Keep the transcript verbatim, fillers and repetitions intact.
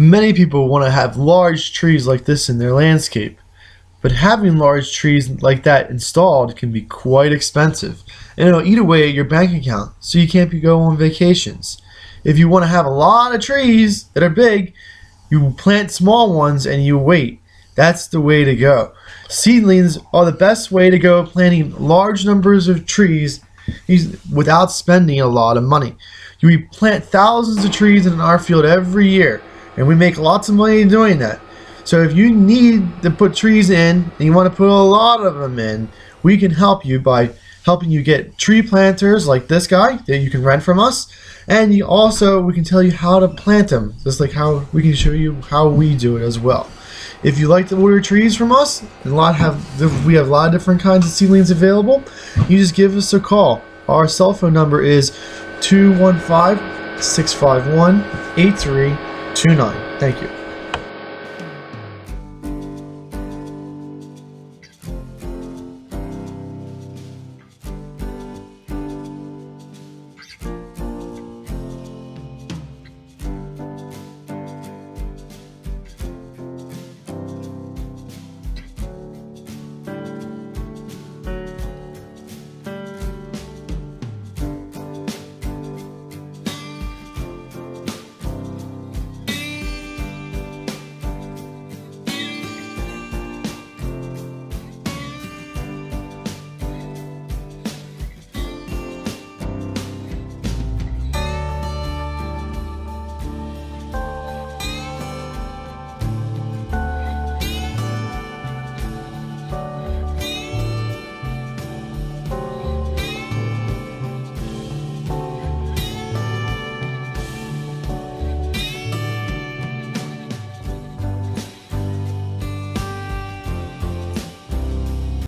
Many people want to have large trees like this in their landscape, but having large trees like that installed can be quite expensive, and it'll eat away at your bank account, so you can't go on vacations. If you want to have a lot of trees that are big, you plant small ones and you wait. That's the way to go. Seedlings are the best way to go, planting large numbers of trees without spending a lot of money. We plant thousands of trees in our field every year, and we make lots of money doing that. So if you need to put trees in and you want to put a lot of them in, we can help you by helping you get tree planters like this guy that you can rent from us, and you also we can tell you how to plant them, just like how we can show you how we do it as well. If you like to order trees from us, and a lot have we have a lot of different kinds of seedlings available, you just give us a call. Our cell phone number is two one five, six five one, eight three two nine. Thank you.